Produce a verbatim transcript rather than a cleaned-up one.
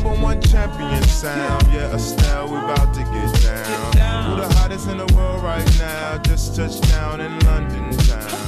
number one champion sound. Yeah, Estelle, we about to get down. Who the hottest in the world right now? Just touched down in London town.